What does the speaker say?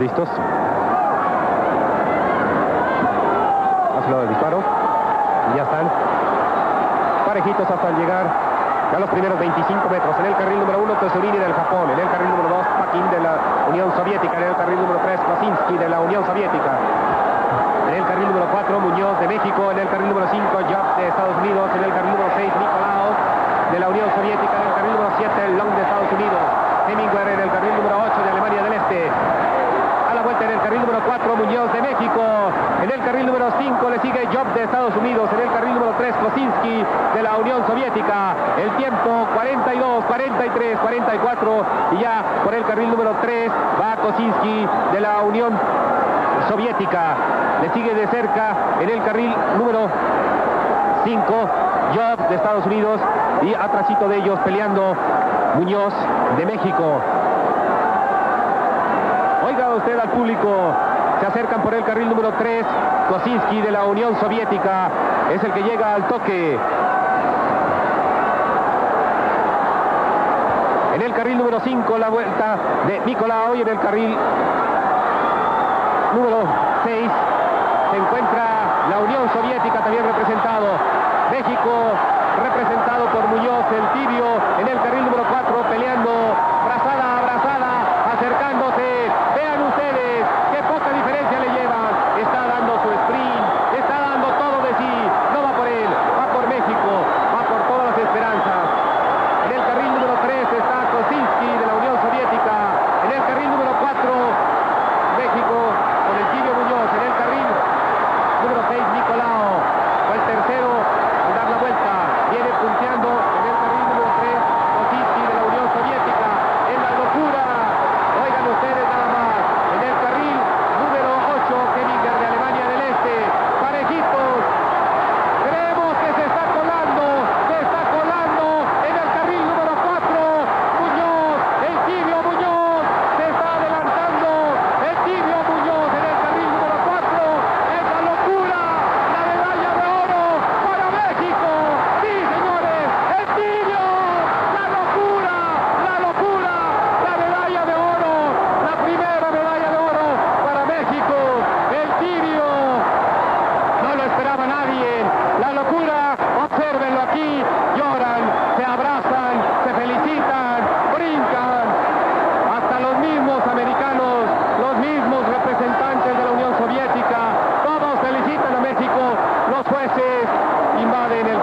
listos. Hace lado del disparo. Y ya están parejitos hasta llegar a los primeros 25 metros. En el carril número 1, Tesurini del Japón. En el carril número 2, Paquín de la Unión Soviética. En el carril número 3, Kosinski de la Unión Soviética. En el carril número 4, Muñoz de México. En el carril número 5, Job de Estados Unidos. En el carril número 6, Nicolau de la Unión Soviética. En el carril número 7, Long de Estados Unidos. Hemingway en el carril número 8 de Alemania del Este. A la vuelta en el carril número 4, Muñoz de México. En el carril número 5 le sigue Job de Estados Unidos. En el carril número 3, Kosinski de la Unión Soviética. El tiempo 42, 43, 44. Y ya por el carril número 3 va Kosinski de la Unión Soviética. Le sigue de cerca en el carril número 5, Job de Estados Unidos. Y atrásito de ellos peleando Muñoz de México. Oiga usted al público, se acercan por el carril número 3, Kosinski de la Unión Soviética, es el que llega al toque. En el carril número 5, la vuelta de Nicolau, y en el carril número 6 se encuentra la Unión Soviética, también representado. México representado por Muñoz, el tibio, en el carril número 4, peleando brazada a brazada, acercándose. Vean ustedes qué poca diferencia le llevan. Está dando su sprint, está dando todo de sí. No va por él, va por México, va por todas las esperanzas. En el carril número 3 está Kosinski de la Unión Soviética. En el carril número 4, México con el tibio Muñoz. En el carril número 6, Nicolau. Fue el tercero en dar la vuelta. Viene punteando en el carril número 3, Kosinski de la Unión Soviética. En la locura. Oigan ustedes nada más. En el carril número 8, Hemingway de Alemania del Este. Parejitos. Creemos que se está colando. Se está colando en el carril número 4. Muñoz, el tibio Muñoz. Se está adelantando. El tibio Muñoz en el carril número 4. Es la locura. La medalla de oro para México. Sí, señores. El tibio. La locura. La locura. La medalla de oro. La primera medalla de oro para México. El tibio. No lo esperaba nadie. La locura. Obsérvenlo aquí. Lloran, se abrazan, se felicitan, brincan. Hasta los mismos americanos, los mismos representantes de la Unión Soviética, todos felicitan a México. Los jueces invaden el